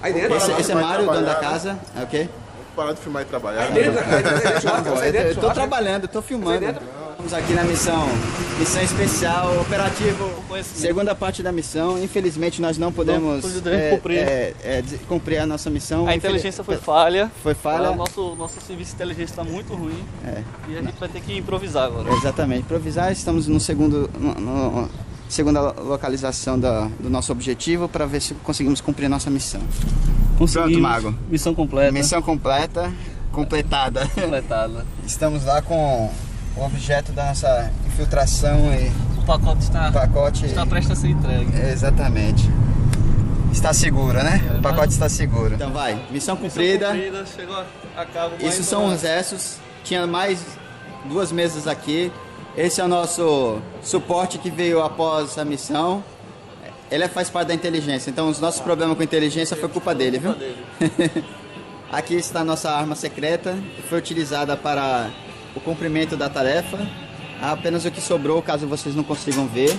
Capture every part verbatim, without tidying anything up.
Aí dentro? Esse, esse é Mário, dono da trabalhar, casa. É o quê? Parar de filmar e trabalhar. Aí dentro, aí dentro, aí dentro, Pô, aí eu, dentro, eu tô churrasco. trabalhando, eu tô filmando. dentro? Estamos aqui na missão, missão especial, operativo, segunda parte da missão. Infelizmente nós não podemos Não é, cumprir. é, é, de- cumprir a nossa missão. A inteligência foi falha. Foi falha. O nosso, nosso serviço de inteligência está muito ruim. É. E a gente vai ter que improvisar agora. Exatamente, improvisar. Estamos no segundo, no, no- segunda localização da- do nosso objetivo para ver se conseguimos cumprir a nossa missão. Conseguimos. Pronto, Mago. Missão completa. Missão completa, completada. completada. Estamos lá com o objeto da nossa infiltração e O pacote está, o pacote. está prestes a ser entregue. Exatamente. Está seguro, né? É, O pacote mas- está seguro. Então vai, missão cumprida. Cumprida, chegou a, a cabo. mais Isso são uma- os restos. Tinha mais duas mesas aqui. Esse é o nosso suporte que veio após a missão. Ele faz parte da inteligência, então os nossos problemas com a inteligência foi culpa dele, viu? Aqui está a nossa arma secreta, que foi utilizada para o cumprimento da tarefa. Apenas o que sobrou, caso vocês não consigam ver,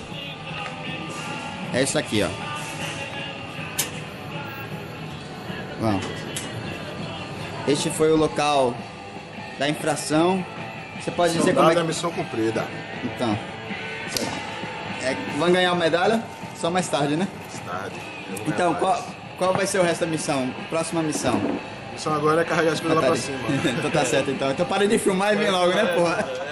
é isso aqui, ó. Bom, este foi o local da infração. Você pode dizer como é Soldado que... a missão cumprida. Então, é, vão ganhar a medalha só mais tarde, né? Tarde. Então, qual, qual vai ser o resto da missão? Próxima missão? A missão agora é carregar as coisas Ah, lá tá pra ali. cima. Então tá certo, então. Então para de filmar e vem logo, né, porra?